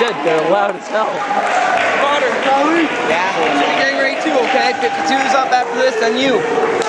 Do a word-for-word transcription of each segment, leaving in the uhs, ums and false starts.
said, they're loud as hell. Carter, Collie? Yeah. You're getting ready too, okay? fifty-two's up after this, then you.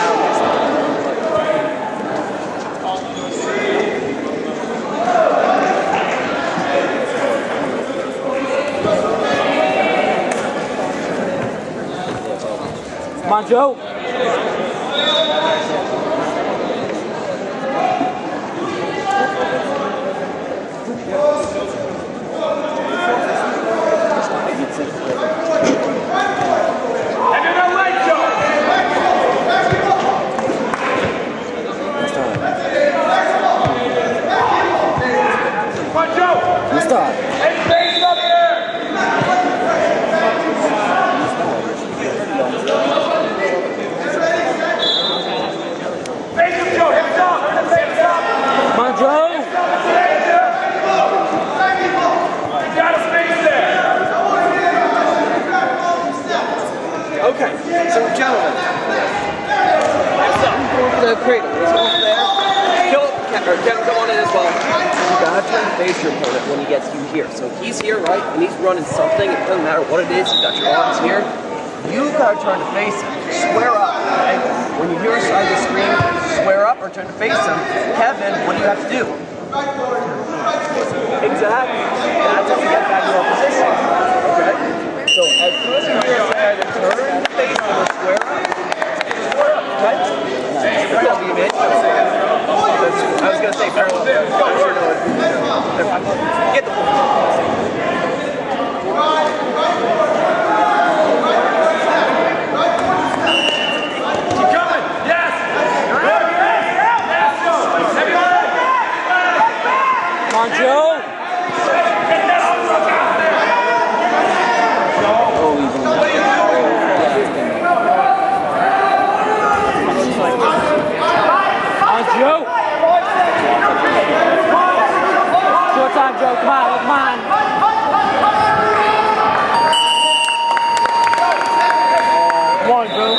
Come on, Joe. Okay, so gentlemen, next up, going for the cradle. Let's go from there. Kill, or Kevin, come on in as well. You gotta try to face your opponent when he gets you here. So if he's here, right, and he's running something, it doesn't matter what it is, you got your arms here, you gotta turn to face him. Square up, okay? When you hear a side of the screen, square up or turn to face him. Kevin, what do you have to do? Exactly. That's how you get back to your position. Okay? So as soon as you hear a side of turn, face him or square up, square up, okay? That's all you made. I was going to say parallel. I'm sure no one. Get the ball. Joe, come on, come on. Come on, Joe.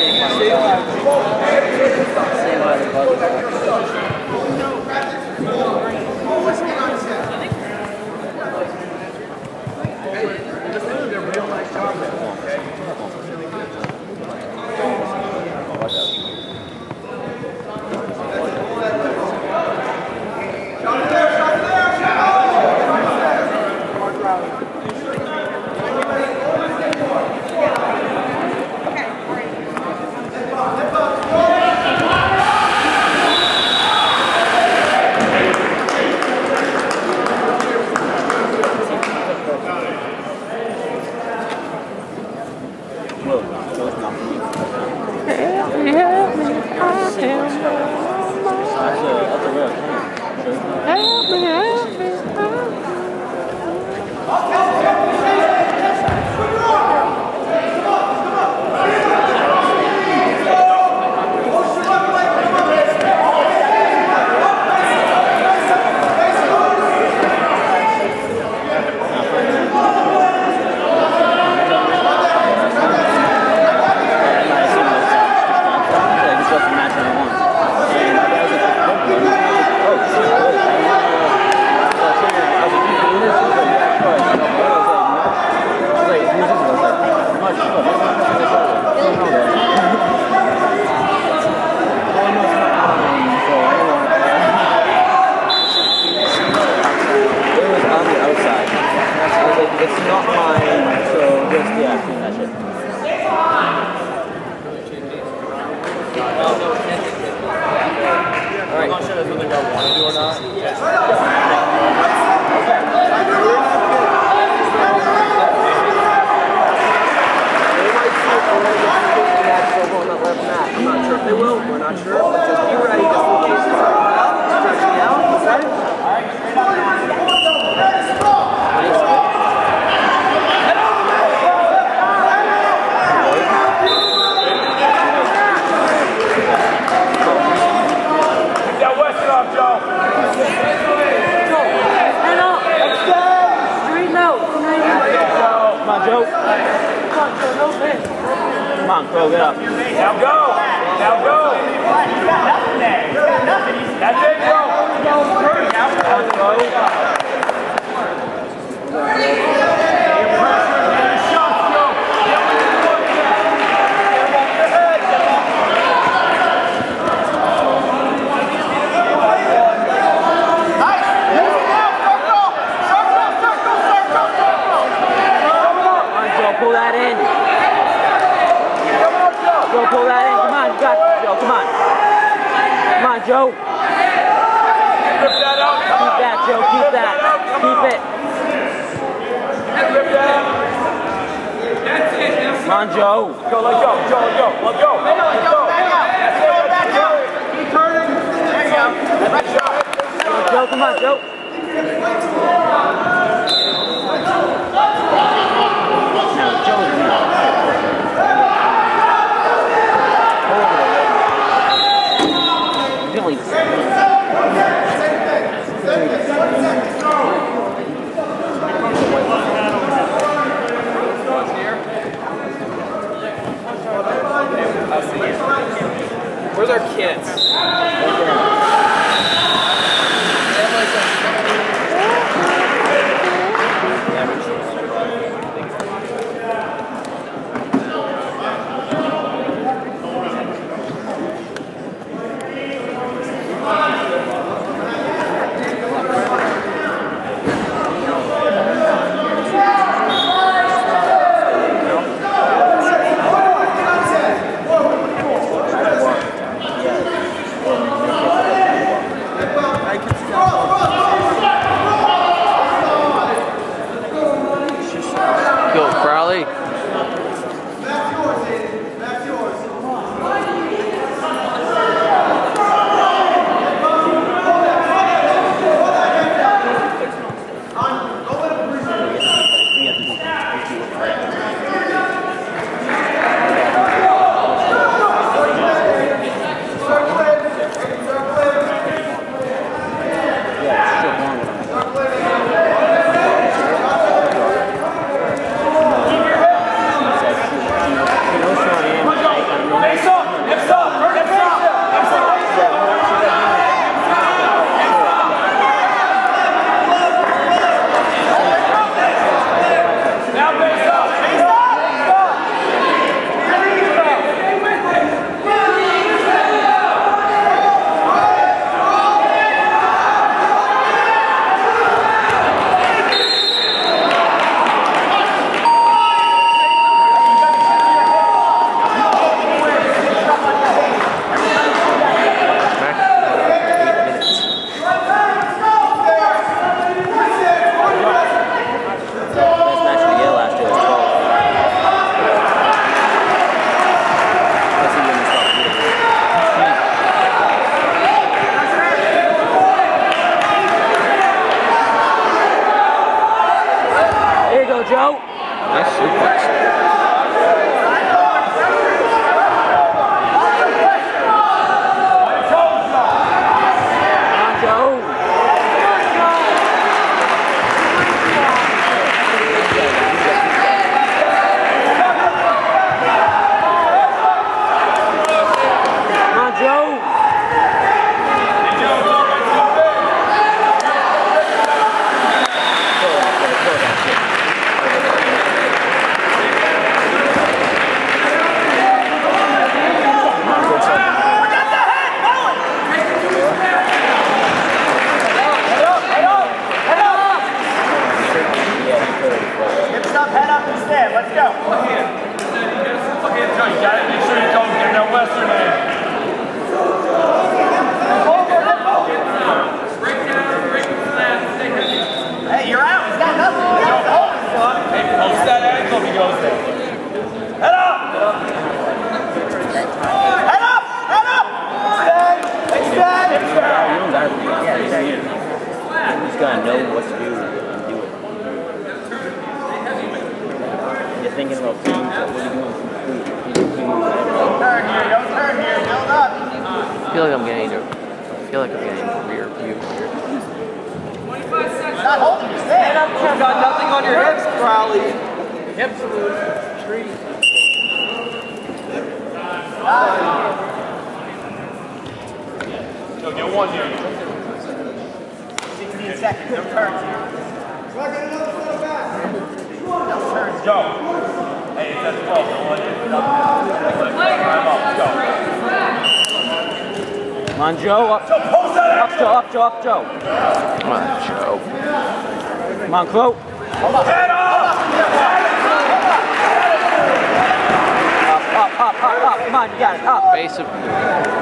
Come on, Crow, get up. Now go! Now go! You got nothing there. You got nothing. That's it, bro. Now go. Joe. Keep that, Joe. Keep that. Keep it. Come on, Joe. Go, let go, Joe, let go, let go. Let go. Keep turning. There you go. Right shot. Joe, come on, Joe. Where's our kids? Go, Crowley. Joe. Nice suplex. Let's go. Hey, you're out. He's got nothing. He's got nothing. Hey, post that ankle if he goes there. Head up! Head up! Head up! Extend! Extend! He's gotta know what to do and do it. You're thinking about things, but what are you doing? Don't turn here. Don't turn here. Build up. I feel like I'm getting a, I feel like I'm getting a rear view here. Not holding your stand. You've got nothing on your hips, Crowley. Hips tree. Go, get one here. sixteen seconds. No turns here. No turns. Go. Hey, it's at twelve. Don't let it up. Go. Come on, Joe. Up, Joe, post that up, Joe. Up, Joe. Up, Joe. Come on, Joe. Come on, Crow. Head up! Up, up, up, up, up. Come on, you got it. Up. Base of